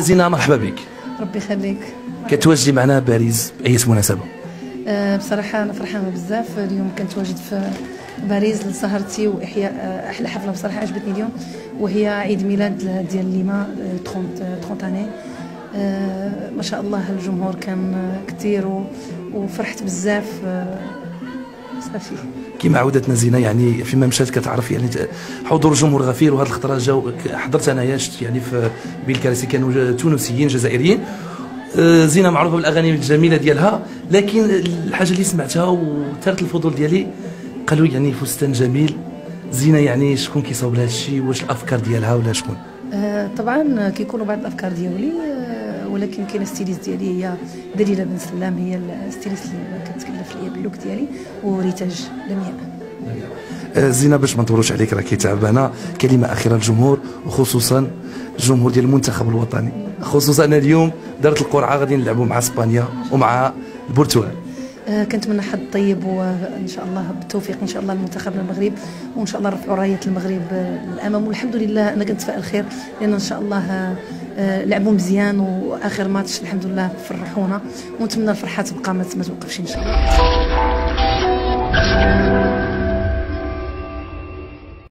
زينة مرحبا بك. ربي يخليك. كتواجدي معنا باريس بأي مناسبة؟ بصراحة أنا فرحانة بزاف. اليوم كنتواجد في باريس لسهرتي وإحياء أحلى حفلة بصراحة عجبتني اليوم، وهي عيد ميلاد ديال ليما 30 اني. ما شاء الله الجمهور كان كثير وفرحت بزاف. صافي كما عودتنا زينة، يعني فيما مشات كتعرف يعني حضور الجمهور غفير، وهذه الخطره جاو حضرت انايا شفت يعني في بين الكراسي كانوا تونسيين جزائريين. زينة معروفه بالاغاني الجميله ديالها، لكن الحاجه اللي سمعتها وثارت الفضول ديالي قالوا يعني فستان جميل. زينة يعني شكون كيصاوب لهذا الشيء؟ واش الافكار ديالها ولا شكون؟ طبعا كيكونوا بعض الافكار ديالي، ولكن كاين ستيليست ديالي هي دليله بن سلام، هي الستيليست اللي كتكلف ليا باللوك ديالي، وريتاج لمياء. زينة باش ما نطولوش عليك راكي تعبانه، كلمه اخيره للجمهور وخصوصا الجمهور ديال المنتخب الوطني، خصوصا اليوم دارت القرعه غادي نلعبوا مع اسبانيا ومع البرتغال. كنتمنى حظ طيب، وان شاء الله بالتوفيق ان شاء الله لمنتخبنا المغرب، وان شاء الله نرفعوا رايه المغرب للامام، والحمد لله انا كنتفائل خير، لان ان شاء الله لعبوا مزيان، واخر ماتش الحمد لله فرحونا، ونتمنى الفرحه تبقى ما توقفش ان شاء الله.